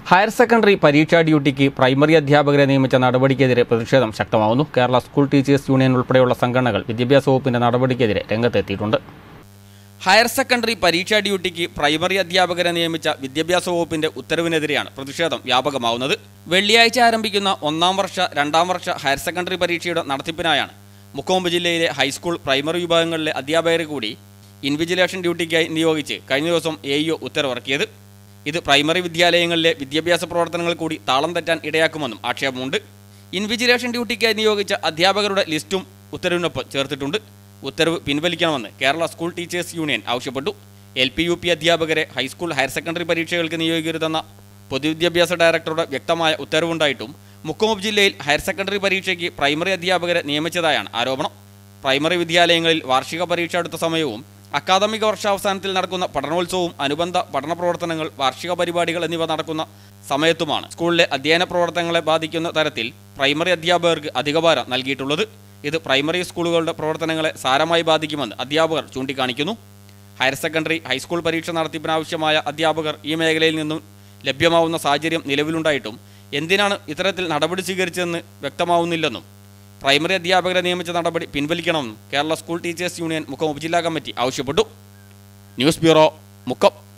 Higher secondary പരീക്ഷാ ഡ്യൂട്ടിക്ക് primary അധ്യാപകരെ നിയമിച്ച നടപടിക്കെതിരെ പ്രതിഷേധം ശക്തമാവുന്നു. കേരള സ്കൂൾ ടീച്ചേഴ്സ് യൂണിയൻ ഉൾപ്പെടെയുള്ള സംഘടനകൾ വിദ്യാഭ്യാസ വകുപ്പിന്റെ നടപടിക്കെതിരെ രംഗത്തെത്തിയിട്ടുണ്ട്. ഹയർ സെക്കൻഡറി പരീക്ഷാ ഡ്യൂട്ടിക്ക് പ്രൈമറി അധ്യാപകരെ നിയമിച്ച വിദ്യാഭ്യാസ വകുപ്പിന്റെ ഉത്തരവിനെതിരെയാണ് പ്രതിഷേധം വ്യാപകമാവുന്നത്. വെള്ളിയാഴ്ച ആരംഭിക്കുന്ന 1ാം വർഷ 2ാം വർഷ ഹയർ സെക്കൻഡറി പരീക്ഷയുടെ നടത്തിപ്പിനായാണ് മുക്കോമ്പ് ജില്ലയിലെ ഹൈസ്കൂൾ പ്രൈമറി വിഭാഗങ്ങളിലെ അധ്യാപകരെ കൂടി ഇൻവിജിലേഷൻ ഡ്യൂട്ടിക്കായി നിയോഗിച്ച് കഴിഞ്ഞ ദിവസം AEO ഉത്തരവിറക്കിയത്. ഇത് പ്രൈമറി വിദ്യാലയങ്ങളിലെ വിദ്യാഭ്യാസ പ്രവർത്തനങ്ങൾ കൂടി താളം തെറ്റാൻ ഇടയാക്കുമെന്നും ആക്ഷേപമുണ്ട്. ഇൻവിജിലേഷൻ ഡ്യൂട്ടിക്കായി നിയോഗിച്ച അധ്യാപകരുടെ ലിസ്റ്റും ഉത്തരവിനൊപ്പം ചേർത്തിട്ടുണ്ട്. ഉത്തരവ് പിൻവലിക്കണമെന്ന് കേരള സ്കൂൾ ടീച്ചേഴ്സ് യൂണിയൻ ആവശ്യപ്പെട്ടു. LP UP അധ്യാപകരെ ഹൈസ്കൂൾ ഹയർ സെക്കൻഡറി പരീക്ഷകൾക്ക് നിയോഗിക്കരുതെന്ന പൊതുവിദ്യാഭ്യാസ ഡയറക്ടറുടെ വ്യക്തമായ ഉത്തരവുണ്ടായിട്ടും മുക്കോമ്പ് ജില്ലയിൽ ഹയർ സെക്കൻഡറി പരീക്ഷയ്ക്ക് പ്രൈമറി അധ്യാപകരെ നിയമിച്ചതായാണ് ആരോപണം. പ്രൈമറി വിദ്യാലയങ്ങളിൽ വാർഷിക പരീക്ഷ അടുത്ത സമയവും അക്കാദമിക വർഷാവസാനത്തിൽ നടക്കുന്ന പഠനോത്സവവും അനുബന്ധ പഠന പ്രവർത്തനങ്ങൾ, വാർഷിക പരിപാടികൾ എന്നിവ നടക്കുന്ന സമയത്തുമാണ് സ്കൂളിലെ അധ്യയന പ്രവർത്തനങ്ങളെ ബാധിക്കുന്ന തരത്തിൽ പ്രൈമറി അധ്യാപകർക്ക് അധികഭാരം നൽകിയിട്ടുള്ളത്. ഇത് പ്രൈമറി സ്കൂളുകളുടെ പ്രവർത്തനങ്ങളെ സാരമായി ബാധിക്കുമെന്ന് അധ്യാപകർ ചൂണ്ടിക്കാണിക്കുന്നു. ഹയർ സെക്കൻഡറി ഹൈസ്കൂൾ പരീക്ഷ നടത്തിപ്പിനാവശ്യമായ അധ്യാപകർ ഈ മേഖലയിൽ നിന്നും ലഭ്യമാവുന്ന സാഹചര്യം നിലവിലുണ്ടായിട്ടും എന്തിനാണ് ഇത്തരത്തിൽ നടപടി സ്വീകരിച്ചതെന്ന് വ്യക്തമാവുന്നില്ലെന്നും പ്രൈമറി അധ്യാപകരെ നിയമിച്ച നടപടി പിൻവലിക്കണമെന്നും Kerala school teachers union Mukkam ഉപജില്ലാ കമ്മിറ്റി ആവശ്യപ്പെട്ടു. News bureau, Mukkam.